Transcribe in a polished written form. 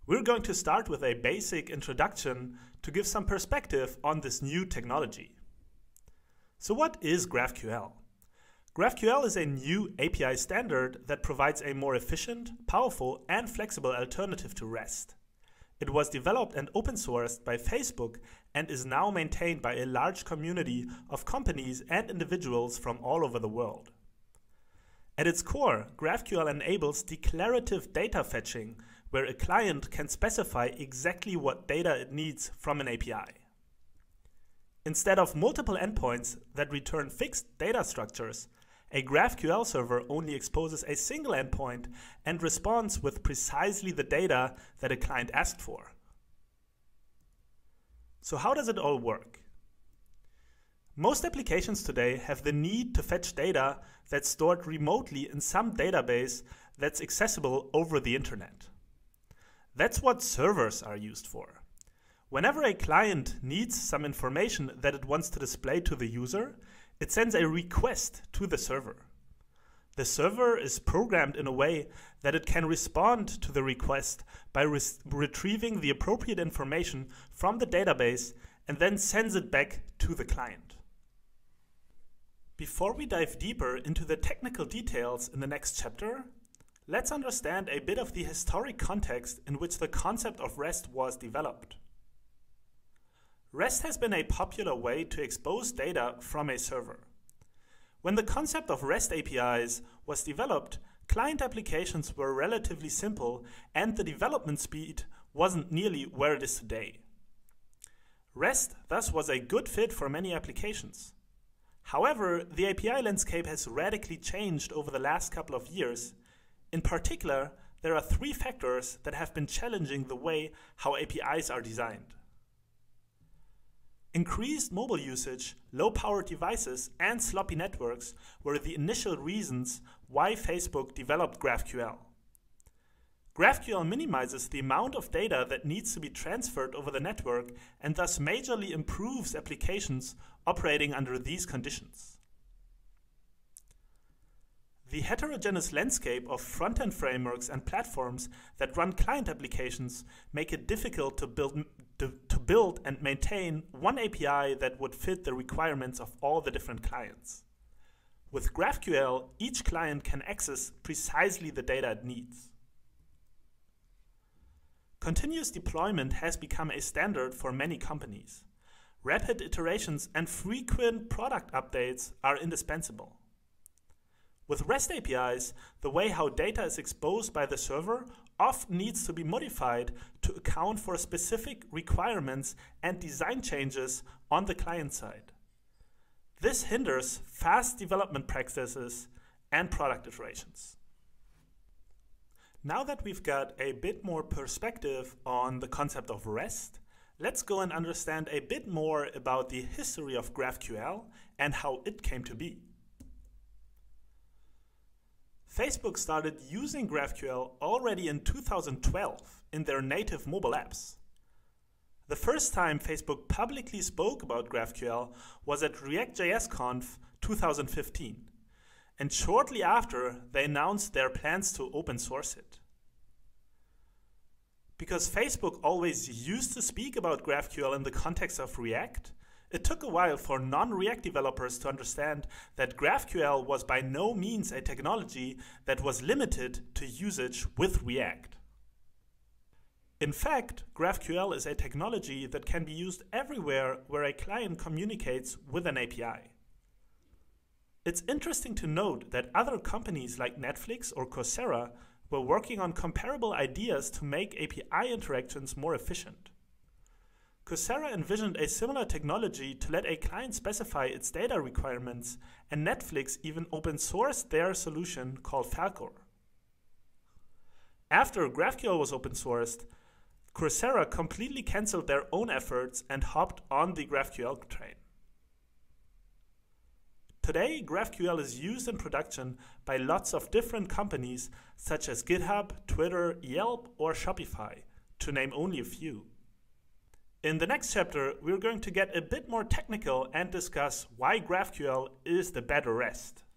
We're going to start with a basic introduction to give some perspective on this new technology. So what is GraphQL? GraphQL is a new API standard that provides a more efficient, powerful, and flexible alternative to REST. It was developed and open sourced by Facebook and is now maintained by a large community of companies and individuals from all over the world. At its core, GraphQL enables declarative data fetching, where a client can specify exactly what data it needs from an API. Instead of multiple endpoints that return fixed data structures, a GraphQL server only exposes a single endpoint and responds with precisely the data that a client asked for. So how does it all work? Most applications today have the need to fetch data that's stored remotely in some database that's accessible over the internet. That's what servers are used for. Whenever a client needs some information that it wants to display to the user, it sends a request to the server. The server is programmed in a way that it can respond to the request by retrieving the appropriate information from the database and then sends it back to the client. Before we dive deeper into the technical details in the next chapter, let's understand a bit of the historic context in which the concept of REST was developed. REST has been a popular way to expose data from a server. When the concept of REST APIs was developed, client applications were relatively simple and the development speed wasn't nearly where it is today. REST thus was a good fit for many applications. However, the API landscape has radically changed over the last couple of years. In particular, there are three factors that have been challenging the way how APIs are designed. Increased mobile usage, low-powered devices, and sloppy networks were the initial reasons why Facebook developed GraphQL. GraphQL minimizes the amount of data that needs to be transferred over the network and thus majorly improves applications operating under these conditions. The heterogeneous landscape of front-end frameworks and platforms that run client applications make it difficult to build and maintain one API that would fit the requirements of all the different clients. With GraphQL, each client can access precisely the data it needs. Continuous deployment has become a standard for many companies. Rapid iterations and frequent product updates are indispensable. With REST APIs, the way how data is exposed by the server often needs to be modified to account for specific requirements and design changes on the client side. This hinders fast development practices and product iterations. Now that we've got a bit more perspective on the concept of REST, let's go and understand a bit more about the history of GraphQL and how it came to be. Facebook started using GraphQL already in 2012 in their native mobile apps. The first time Facebook publicly spoke about GraphQL was at React.js-Conf 2015, and shortly after they announced their plans to open source it. Because Facebook always used to speak about GraphQL in the context of React, it took a while for non-React developers to understand that GraphQL was by no means a technology that was limited to usage with React. In fact, GraphQL is a technology that can be used everywhere where a client communicates with an API. It's interesting to note that other companies like Netflix or Coursera were working on comparable ideas to make API interactions more efficient. Coursera envisioned a similar technology to let a client specify its data requirements, and Netflix even open-sourced their solution called Falcor. After GraphQL was open-sourced, Coursera completely cancelled their own efforts and hopped on the GraphQL train. Today, GraphQL is used in production by lots of different companies such as GitHub, Twitter, Yelp, or Shopify, to name only a few. In the next chapter, we're going to get a bit more technical and discuss why GraphQL is the better REST.